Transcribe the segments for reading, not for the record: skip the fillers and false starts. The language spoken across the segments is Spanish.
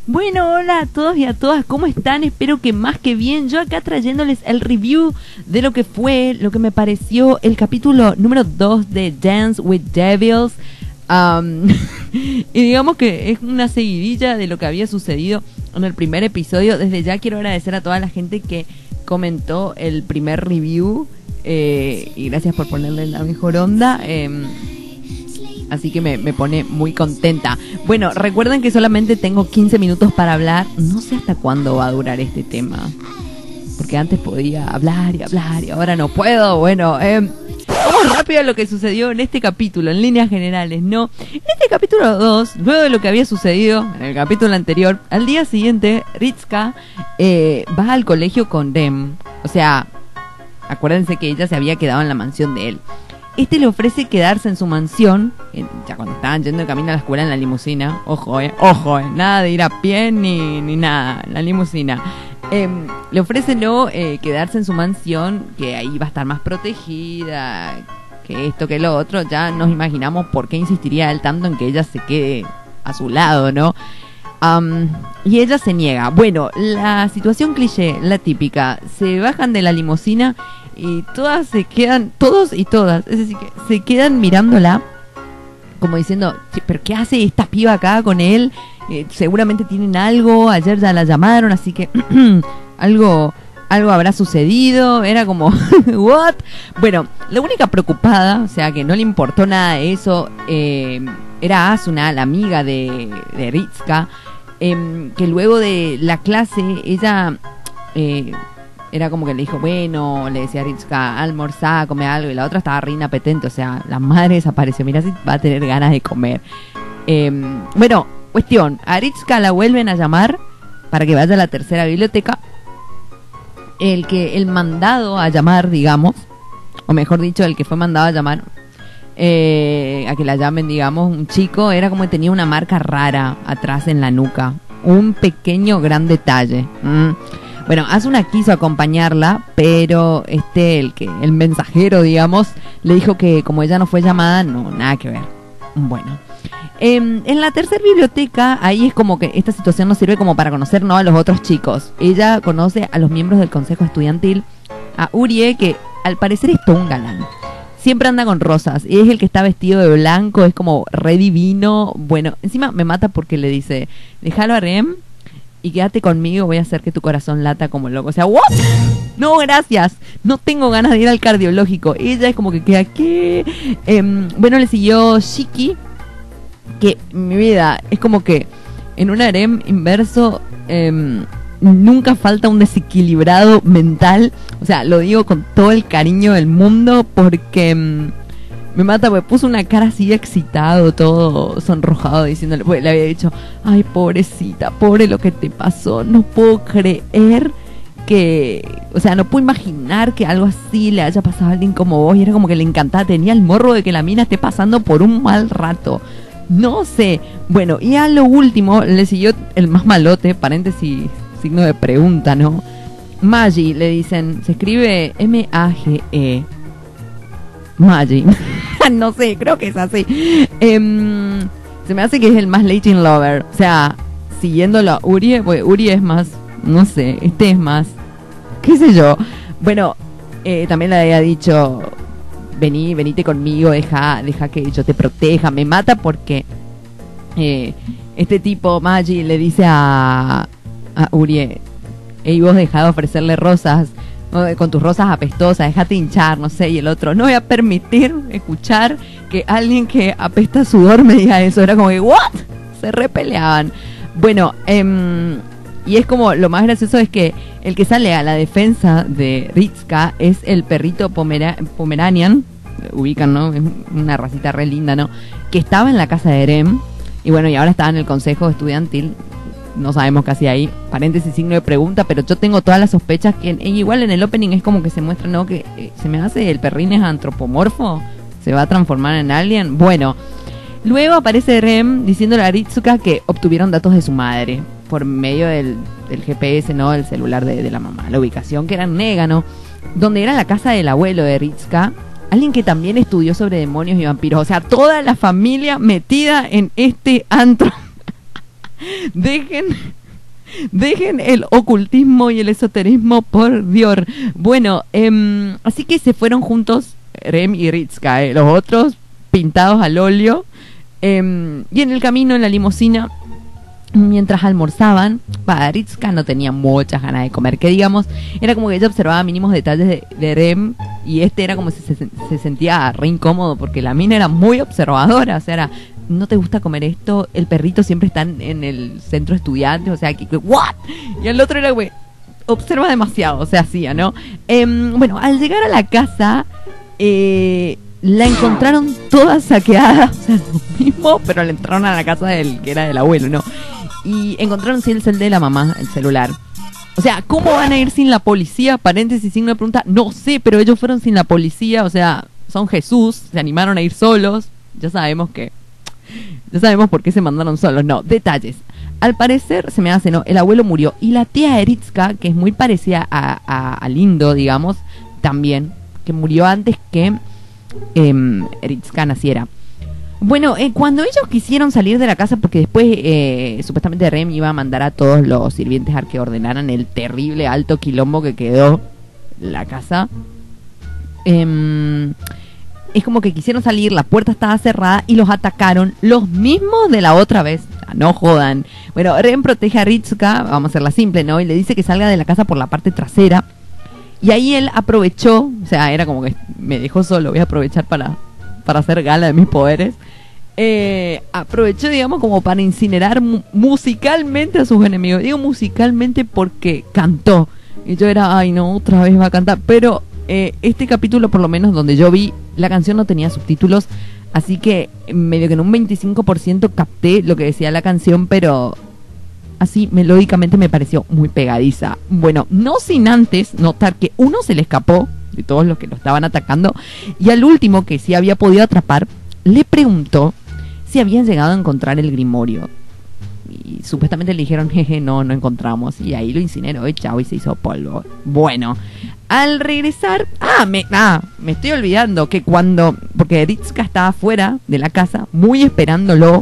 Bueno, hola a todos y a todas, ¿cómo están? Espero que más que bien. Yo acá trayéndoles el review de lo que fue, lo que me pareció el capítulo número 2 de Dance with Devils. Y digamos que es una seguidilla de lo que había sucedido en el primer episodio. Desde ya quiero agradecer a toda la gente que comentó el primer review, y gracias por ponerle la mejor onda. Así que me pone muy contenta. Bueno, recuerden que solamente tengo 15 minutos para hablar. No sé hasta cuándo va a durar este tema, porque antes podía hablar y ahora no puedo. Bueno, vamos rápido a lo que sucedió en este capítulo, en líneas generales, ¿no? En este capítulo 2, luego de lo que había sucedido en el capítulo anterior, al día siguiente, Ritska va al colegio con Dem. O sea, acuérdense que ella se había quedado en la mansión de él. Este le ofrece quedarse en su mansión, ya cuando estaban yendo de camino a la escuela en la limusina. Ojo, nada de ir a pie ni nada, en la limusina. Le ofrece quedarse en su mansión, que ahí va a estar más protegida, que esto, que lo otro. Ya nos imaginamos por qué insistiría él tanto en que ella se quede a su lado, ¿no? Y ella se niega. Bueno, la situación cliché, la típica, se bajan de la limusina y todas se quedan, todos y todas, es decir, que se quedan mirándola como diciendo, ¿pero qué hace esta piba acá con él? Seguramente tienen algo, ayer ya la llamaron, así que algo habrá sucedido. Era como, ¿what? Bueno, la única preocupada, o sea, que no le importó nada de eso, era Asuna, la amiga de Ritska, que luego de la clase, ella... era como que le dijo, bueno, le decía a Ritska, almorzá, come algo, y la otra estaba re inapetente, o sea, la madre desapareció, mirá si va a tener ganas de comer. Bueno, cuestión, a Ritska la vuelven a llamar para que vaya a la tercera biblioteca. El mandado a llamar, digamos, o mejor dicho, el que fue mandado a llamar, a que la llamen, digamos, un chico, era como que tenía una marca rara atrás en la nuca, un pequeño gran detalle. Bueno, Asuna quiso acompañarla, pero el mensajero, digamos, le dijo que como ella no fue llamada, no, nada que ver. Bueno, en la tercera biblioteca, ahí es como que esta situación nos sirve como para conocer, ¿no?, a los otros chicos. Ella conoce a los miembros del consejo estudiantil, a Urie, que al parecer es todo un galán. Siempre anda con rosas, y es el que está vestido de blanco, es como re divino. Bueno, encima me mata porque le dice, déjalo a Rem y quédate conmigo, voy a hacer que tu corazón lata como loco. O sea, ¿what? No, gracias, no tengo ganas de ir al cardiológico. Ella es como que queda, ¿qué? Bueno, le siguió Shiki, que mi vida es como que en un harem inverso nunca falta un desequilibrado mental. O sea, lo digo con todo el cariño del mundo porque... me mata, porque puso una cara así excitado, todo sonrojado, diciéndole, pues le había dicho, ay, pobrecita, pobre lo que te pasó, no puedo creer que, o sea, no puedo imaginar que algo así le haya pasado a alguien como vos. Y era como que le encantaba, tenía el morro de que la mina esté pasando por un mal rato, no sé. Bueno, y a lo último le siguió el más malote, paréntesis, signo de pregunta, ¿no? Magi, le dicen, se escribe M-A-G-E, Magi. No sé, creo que es así. Se me hace que es el más Latin Lover. O sea, siguiéndolo a Urie, pues Urie es más, no sé, es más, qué sé yo. Bueno, también le había dicho, venite conmigo, deja que yo te proteja. Me mata porque este tipo, Magi, le dice a Urie, hey, vos dejá de ofrecerle rosas, con tus rosas apestosas, déjate hinchar, no sé. Y el otro, no voy a permitir escuchar que alguien que apesta sudor me diga eso. Era como que, ¿what? Se repeleaban. Bueno, y es como, lo más gracioso es que el que sale a la defensa de Ritska es el perrito Pomeranian, ubican, ¿no? Es una racita re linda, ¿no? Que estaba en la casa de Rem, y bueno, y ahora está en el consejo estudiantil. No sabemos qué hacía ahí, paréntesis, signo de pregunta, pero yo tengo todas las sospechas que igual en el opening es como que se muestra, ¿no?, que se me hace el perrín es antropomorfo, se va a transformar en alien. Bueno, luego aparece Rem diciéndole a Ritsuka que obtuvieron datos de su madre por medio del GPS, ¿no?, el celular de la mamá, la ubicación que era en Négano, donde era la casa del abuelo de Ritsuka, alguien que también estudió sobre demonios y vampiros. O sea, toda la familia metida en este antro. Dejen el ocultismo y el esoterismo, por Dios. Bueno, así que se fueron juntos Rem y Ritska, los otros pintados al óleo. Y en el camino, en la limusina, mientras almorzaban, Ritska no tenía muchas ganas de comer, que digamos, era como que ella observaba mínimos detalles de Rem, y era como si se sentía re incómodo, porque la mina era muy observadora, o sea, era, no te gusta comer esto, el perrito siempre está en el centro estudiante, o sea, que ¿what? Y el otro era como, observa demasiado, o sea, hacía, ¿no? Bueno, al llegar a la casa, la encontraron toda saqueada, o sea, lo mismo, pero le entraron a la casa que era del abuelo, ¿no? Y encontraron sí el cel de la mamá, el celular. O sea, ¿cómo van a ir sin la policía? Paréntesis, signo de pregunta. No sé, pero ellos fueron sin la policía, o sea, son Jesús, se animaron a ir solos. Ya sabemos por qué se mandaron solos. No, detalles. Al parecer, se me hace, ¿no? El abuelo murió. Y la tía Eritska, que es muy parecida a Lindo, digamos, también, que murió antes que Eritska naciera. Bueno, cuando ellos quisieron salir de la casa, porque después supuestamente Rem iba a mandar a todos los sirvientes a que ordenaran el terrible alto quilombo que quedó la casa, es como que quisieron salir, la puerta estaba cerrada y los atacaron los mismos de la otra vez. No jodan. Bueno, Rem protege a Ritska, vamos a hacerla simple, ¿no? Y le dice que salga de la casa por la parte trasera. Y ahí él aprovechó, o sea, era como que me dejó solo, voy a aprovechar para hacer gala de mis poderes. Aprovechó, digamos, como para incinerar musicalmente a sus enemigos. Digo musicalmente porque cantó. Y yo era, ay no, otra vez va a cantar. Pero este capítulo, por lo menos donde yo vi, la canción no tenía subtítulos. Así que medio que en un 25% capté lo que decía la canción, pero así melódicamente me pareció muy pegadiza. Bueno, no sin antes notar que uno se le escapó de todos los que lo estaban atacando, y al último, que sí había podido atrapar, le preguntó si habían llegado a encontrar el grimorio, y supuestamente le dijeron, jeje, no encontramos, y ahí lo incineró y chao, y se hizo polvo. Bueno, al regresar, me estoy olvidando que porque Ritska estaba fuera de la casa, muy esperándolo,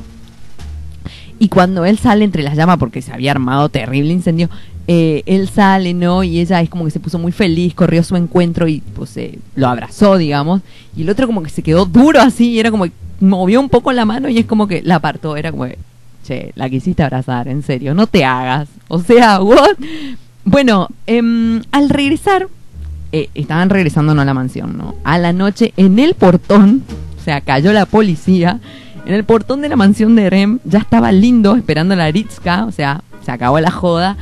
y cuando él sale entre las llamas, porque se había armado terrible incendio, él sale, ¿no? Y ella es como que se puso muy feliz, corrió a su encuentro y pues lo abrazó, digamos. Y el otro como que se quedó duro así, y era como que movió un poco la mano y es como que la apartó. Era como que, che, la quisiste abrazar, en serio, no te hagas. O sea, what? Bueno, al regresar, estaban regresando no a la mansión, ¿no? A la noche, en el portón, o sea, cayó la policía. En el portón de la mansión de Rem ya estaba Lindo esperando a la Ritska, o sea, se acabó la joda.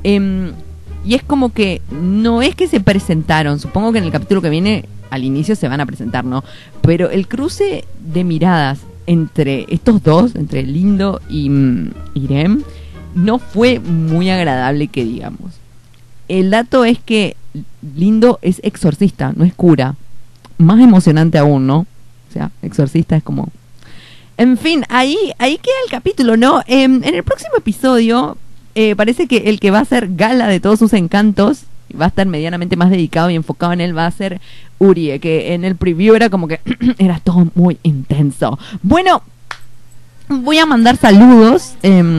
Y es como que no es que se presentaron, supongo que en el capítulo que viene al inicio se van a presentar, ¿no? Pero el cruce de miradas entre estos dos, entre Lindo y Rem, no fue muy agradable, que digamos. El dato es que Lindo es exorcista, no es cura. Más emocionante aún, ¿no? O sea, exorcista es como... En fin, ahí queda el capítulo, ¿no? En el próximo episodio parece que el que va a hacer gala de todos sus encantos, va a estar medianamente más dedicado y enfocado en él, va a ser Urie, que en el preview era como que era todo muy intenso. Bueno, voy a mandar saludos.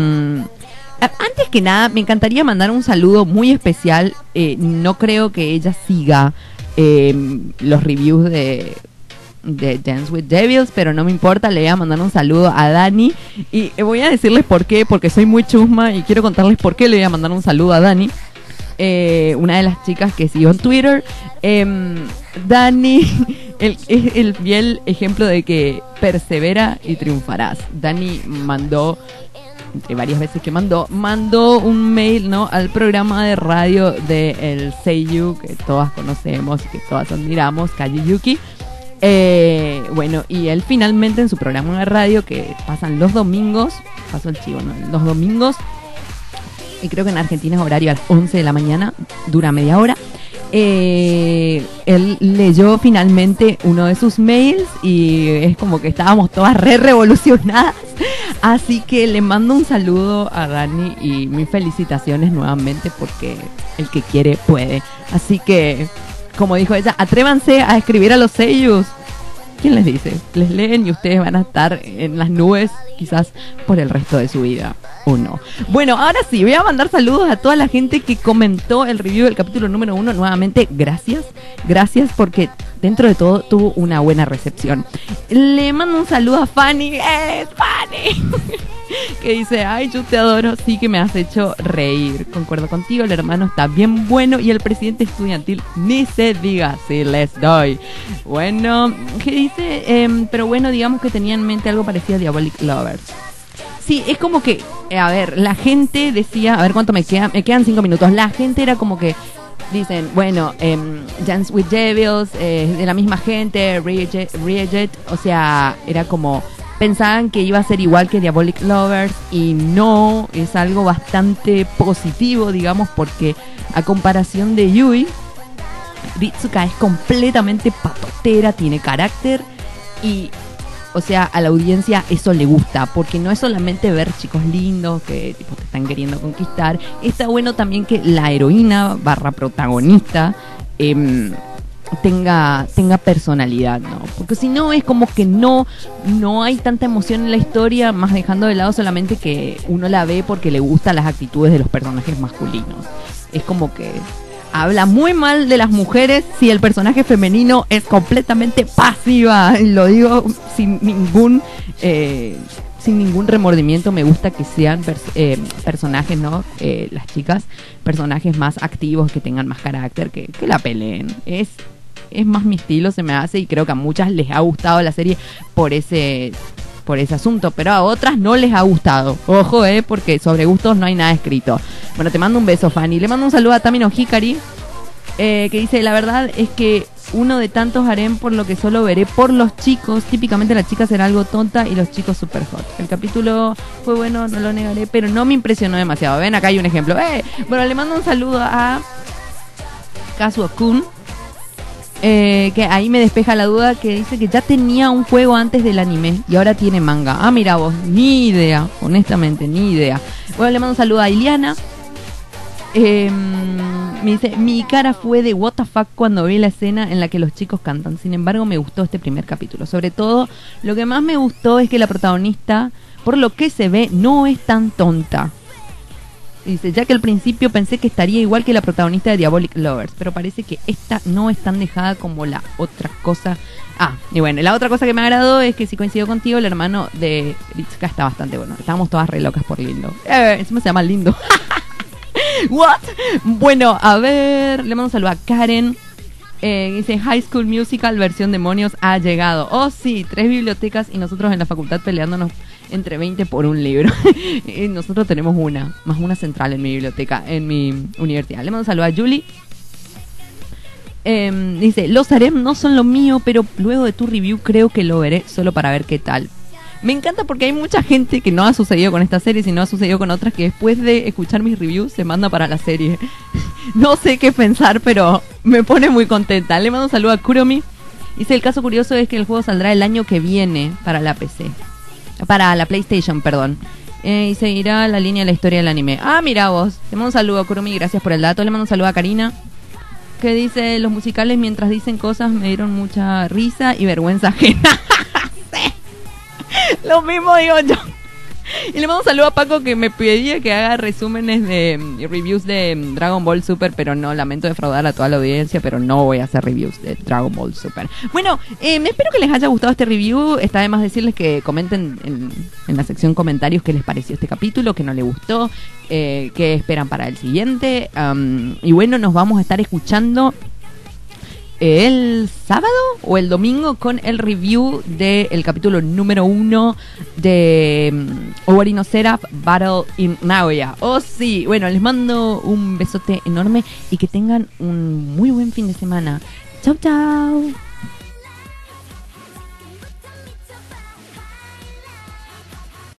Antes que nada, me encantaría mandar un saludo muy especial. No creo que ella siga los reviews de Dance with Devils, pero no me importa, le voy a mandar un saludo a Dani y voy a decirles por qué, porque soy muy chusma y quiero contarles por qué le voy a mandar un saludo a Dani, una de las chicas que siguió en Twitter. Dani es el fiel ejemplo de que persevera y triunfarás. Dani mandó, entre varias veces que mandó un mail, ¿no?, al programa de radio de el Seiyu, que todas conocemos y que todas admiramos, Kaji Yuki. Bueno, y él finalmente en su programa de radio, que pasan los domingos, pasó el chivo, ¿no?, los domingos, y creo que en Argentina es horario a las 11 de la mañana, dura media hora. Él leyó finalmente uno de sus mails y es como que estábamos todas revolucionadas, así que le mando un saludo a Dani y mis felicitaciones nuevamente, porque el que quiere puede. Así que, como dijo ella, atrévanse a escribir a los seiyus. ¿Quién les dice? Les leen y ustedes van a estar en las nubes quizás por el resto de su vida. 1. Bueno, ahora sí, voy a mandar saludos a toda la gente que comentó el review del capítulo número 1. Nuevamente, gracias porque dentro de todo tuvo una buena recepción. Le mando un saludo a Fanny. Fanny! Que dice, ay, yo te adoro, sí que me has hecho reír. Concuerdo contigo, el hermano está bien bueno y el presidente estudiantil ni se diga, sí, les doy. Bueno, ¿qué dice? Pero bueno, digamos que tenía en mente algo parecido a Diabolic Lovers. Sí, es como que, a ver, la gente decía, a ver cuánto me quedan 5 minutos. La gente era como que dicen, bueno, Dance with Devils, de la misma gente, Reagent, o sea, era como, pensaban que iba a ser igual que Diabolic Lovers y no, es algo bastante positivo, digamos, porque a comparación de Yui, Ritsuka es completamente patotera, tiene carácter y, o sea, a la audiencia eso le gusta, porque no es solamente ver chicos lindos que tipo te están queriendo conquistar, está bueno también que la heroína / protagonista tenga personalidad, ¿no? Porque si no es como que no hay tanta emoción en la historia, más dejando de lado solamente que uno la ve porque le gustan las actitudes de los personajes masculinos. Es como que habla muy mal de las mujeres si el personaje femenino es completamente pasiva. Lo digo sin ningún remordimiento. Me gusta que sean personajes, ¿no? Las chicas, personajes más activos, que tengan más carácter, que la peleen. Es más mi estilo, se me hace, y creo que a muchas les ha gustado la serie por ese asunto, pero a otras no les ha gustado. Ojo, porque sobre gustos no hay nada escrito. Bueno, te mando un beso, Fanny. Le mando un saludo a Tamino Hikari, que dice, la verdad es que uno de tantos harem por lo que solo veré por los chicos. Típicamente la chica será algo tonta y los chicos super hot. El capítulo fue bueno, no lo negaré, pero no me impresionó demasiado. Ven, acá hay un ejemplo. Bueno, le mando un saludo a Kazuo-kun, que ahí me despeja la duda, que dice que ya tenía un juego antes del anime y ahora tiene manga. Ah, mira vos, ni idea, honestamente, ni idea. Bueno, le mando un saludo a Iliana. Me dice, mi cara fue de what the fuck cuando vi la escena en la que los chicos cantan. Sin embargo, me gustó este primer capítulo. Sobre todo, lo que más me gustó es que la protagonista, por lo que se ve, no es tan tonta. Dice, ya que al principio pensé que estaría igual que la protagonista de Diabolic Lovers, pero parece que esta no es tan dejada como la otra cosa. Ah, y bueno, la otra cosa que me agradó es que, si coincido contigo, el hermano de Ritsuka está bastante bueno. Estábamos todas re locas por Lindo. Encima se llama Lindo. What? Bueno, a ver, le mando un saludo a Karen. Dice, High School Musical versión demonios ha llegado. Oh sí, 3 bibliotecas y nosotros en la facultad peleándonos entre 20 por un libro. Y nosotros tenemos más una central en mi biblioteca, en mi universidad. Le mando un saludo a Julie. Dice, los harem no son lo mío, pero luego de tu review creo que lo veré solo para ver qué tal. Me encanta porque hay mucha gente que no ha sucedido con esta serie, sino ha sucedido con otras, que después de escuchar mis reviews se manda para la serie. No sé qué pensar, pero me pone muy contenta. Le mando un saludo a Kuromi. Dice, el caso curioso es que el juego saldrá el año que viene para la PC. Para la PlayStation, perdón. Y seguirá la línea de la historia del anime. Ah, mira vos. Le mando un saludo a Kuromi, gracias por el dato. Le mando un saludo a Karina, que dice, los musicales mientras dicen cosas me dieron mucha risa y vergüenza ajena. Lo mismo digo yo. Y le mando un saludo a Paco, que me pedía que haga resúmenes de reviews de Dragon Ball Super, pero no, lamento defraudar a toda la audiencia, pero no voy a hacer reviews de Dragon Ball Super. Bueno, espero que les haya gustado este review. Está de más decirles que comenten en la sección comentarios qué les pareció este capítulo, qué no les gustó, qué esperan para el siguiente. Y bueno, nos vamos a estar escuchando el sábado o el domingo con el review del capítulo número 1 de Owari no Seraph Battle in Naoya. Oh sí, bueno, les mando un besote enorme y que tengan un muy buen fin de semana. Chau, chau.